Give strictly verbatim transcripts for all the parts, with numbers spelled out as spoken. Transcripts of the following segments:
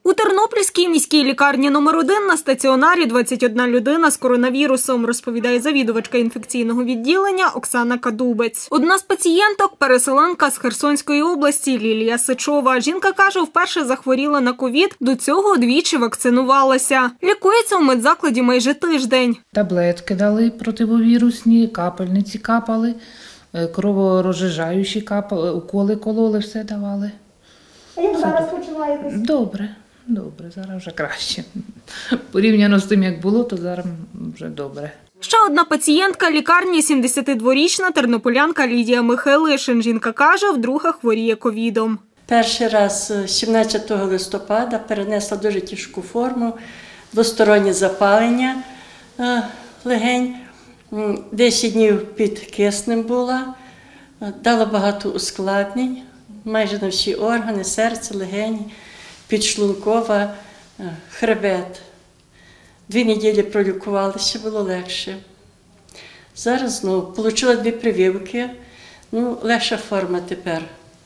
У Тернопільській міській лікарні номер один на стаціонарі двадцять одна людина з коронавірусом, розповідає завідувачка інфекційного відділення Оксана Кадубець. Одна з пацієнток – переселенка з Херсонської області Лілія Сичова. Жінка каже, вперше захворіла на ковід, до цього двічі вакцинувалася. Лікується у медзакладі майже тиждень. Таблетки дали противовірусні, капельниці капали, кроворозжижаючі капали, уколи кололи, все давали. А як зараз почуваєтесь? Добре, добре, зараз вже краще. Порівняно з тим, як було, то зараз вже добре. Ще одна пацієнтка лікарні – сімдесятидворічна тернополянка Лідія Михайлишин. Жінка каже, вдруге хворіє ковідом. Перший раз сімнадцятого листопада перенесла дуже тяжку форму, двостороннє запалення легень, десять днів під киснем була, дала багато ускладнень, майже на всі органи, серце, легені, підшлункова, хребет. Дві неділі пролікувалися, було легше. Зараз знову отримала дві прививки, ну, легша форма тепер.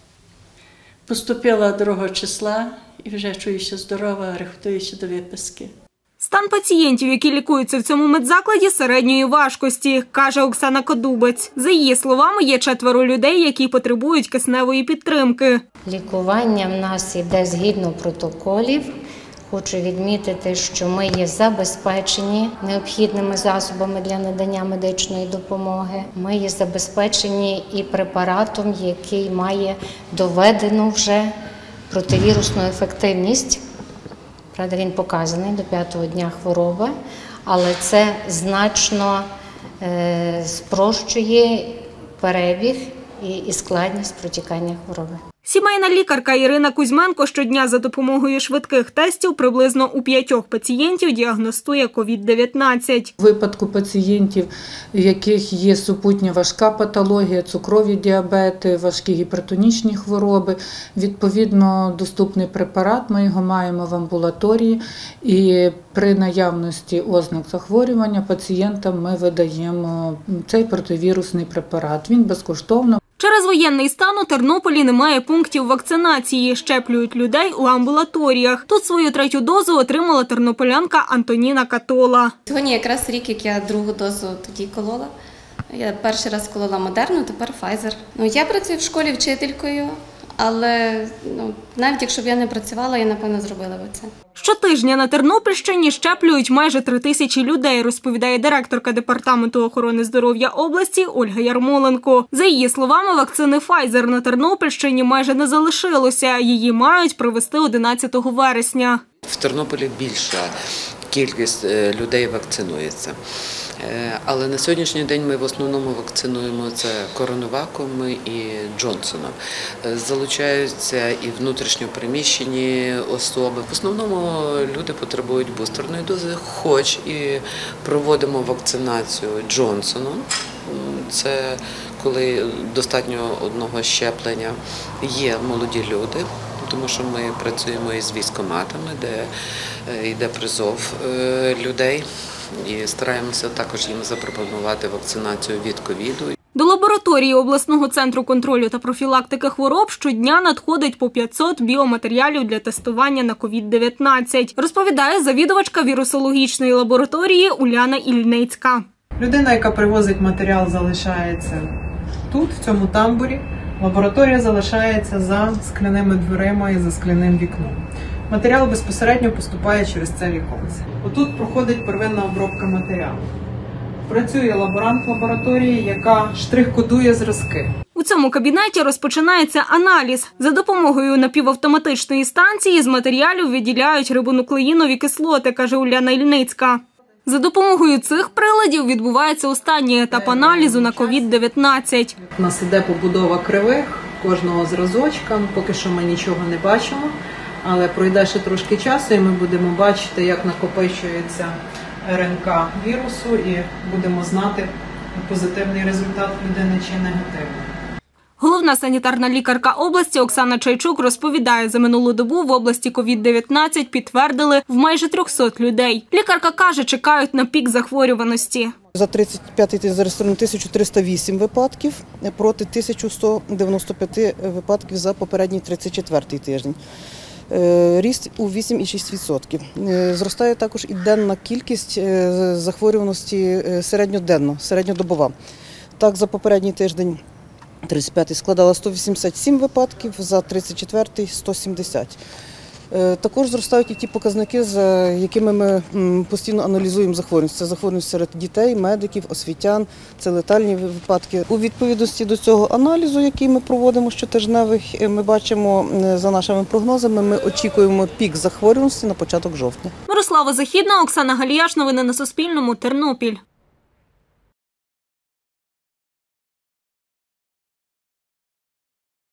Поступила другого числа і вже чуюся здорова, рихтуюся до виписки. Стан пацієнтів, які лікуються в цьому медзакладі, середньої важкості, каже Оксана Кадубець. За її словами, є четверо людей, які потребують кисневої підтримки. Лікування в нас йде згідно протоколів. Хочу відмітити, що ми є забезпечені необхідними засобами для надання медичної допомоги. Ми є забезпечені і препаратом, який має доведену вже противірусну ефективність. Правда, він показаний до п'ятого дня хвороби, але це значно е, спрощує перебіг і, і складність протікання хвороби. Сімейна лікарка Ірина Кузьменко щодня за допомогою швидких тестів приблизно у п'ятьох пацієнтів діагностує ковід дев'ятнадцять. У випадку пацієнтів, у яких є супутня важка патологія, цукрові діабети, важкі гіпертонічні хвороби, відповідно доступний препарат, ми його маємо в амбулаторії і при наявності ознак захворювання пацієнтам ми видаємо цей противірусний препарат. Він безкоштовно. Через воєнний стан у Тернополі немає пунктів вакцинації. Щеплюють людей у амбулаторіях. Тут свою третю дозу отримала тернополянка Антоніна Катола. Сьогодні якраз рік, як я другу дозу тоді колола. Я перший раз колола Модерну, тепер Pfizer. Ну, я працюю в школі вчителькою, але ну, навіть якщо б я не працювала, я, напевно, зробила б це. Щотижня на Тернопільщині щеплюють майже три тисячі людей, розповідає директорка Департаменту охорони здоров'я області Ольга Ярмоленко. За її словами, вакцини Pfizer на Тернопільщині майже не залишилося. Її мають провести одинадцятого вересня. В Тернополі більша кількість людей вакцинується. Але на сьогоднішній день ми в основному вакцинуємо це коронаваком і Джонсоном. Залучаються і внутрішньо переміщені особи. В основному люди потребують бустерної дози, хоч і проводимо вакцинацію Джонсоном. Це коли достатньо одного щеплення. Є молоді люди, тому що ми працюємо із військкоматами, де йде призов людей. І стараємося також їм запропонувати вакцинацію від ковіду. До лабораторії обласного центру контролю та профілактики хвороб щодня надходить по п'ятсот біоматеріалів для тестування на ковід дев'ятнадцять, розповідає завідувачка вірусологічної лабораторії Уляна Ільницька. Людина, яка привозить матеріал, залишається тут, в цьому тамбурі. Лабораторія залишається за скляними дверима і за скляним вікном. Матеріал безпосередньо поступає через це віконце. Отут проходить первинна обробка матеріалу. Працює лаборант лабораторії, яка штрих-кодує зразки. У цьому кабінеті розпочинається аналіз. За допомогою напівавтоматичної станції з матеріалів виділяють рибонуклеїнові кислоти, каже Уляна Ільницька. За допомогою цих приладів відбувається останній етап аналізу на ковід дев'ятнадцять. У нас іде побудова кривих кожного зразочка, поки що ми нічого не бачимо. Але пройде ще трошки часу і ми будемо бачити, як накопичується ер ен ка вірусу і будемо знати, позитивний результат людини чи негативний. Головна санітарна лікарка області Оксана Чайчук розповідає, за минулу добу в області ковід дев'ятнадцять підтвердили в майже трьохсот людей. Лікарка каже, чекають на пік захворюваності. За тридцять п'ятий тиждень зареєстровано тисяча триста вісім випадків проти тисяча сто дев'яносто п'ять випадків за попередній тридцять четвертий тиждень. Ріст у вісім цілих шість десятих відсотка. Зростає також і денна кількість захворюваності середньоденно, середньодобова. Так, за попередній тиждень тридцять п'ятий складала сто вісімдесят сім випадків, за тридцять четвертий – сто сімдесят. Також зростають і ті показники, за якими ми постійно аналізуємо захворюваність. Це захворюваність серед дітей, медиків, освітян, це летальні випадки. У відповідності до цього аналізу, який ми проводимо щотижневих, ми бачимо, за нашими прогнозами, ми очікуємо пік захворюваності на початок жовтня. Мирослава Західна, Оксана Галіяш. Новини на Суспільному. Тернопіль.